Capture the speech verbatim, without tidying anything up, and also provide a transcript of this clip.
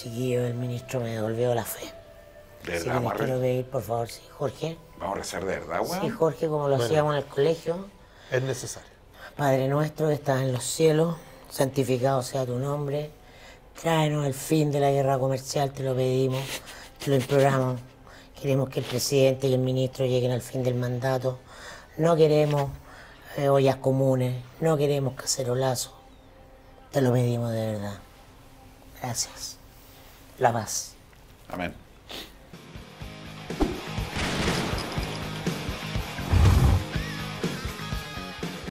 Chiquillo, el ministro me devolvió la fe. ¿De Así verdad, que les Marre? quiero pedir, por favor, sí, Jorge. Vamos a rezar de verdad, weón. Sí, Jorge, como lo Bueno. hacíamos en el colegio. Es necesario. Padre nuestro que estás en los cielos, santificado sea tu nombre. Tráenos el fin de la guerra comercial, te lo pedimos, te lo imploramos. Queremos que el presidente y el ministro lleguen al fin del mandato. No queremos eh, ollas comunes, no queremos cacerolazos. Te lo pedimos de verdad. Gracias. La paz. Amén.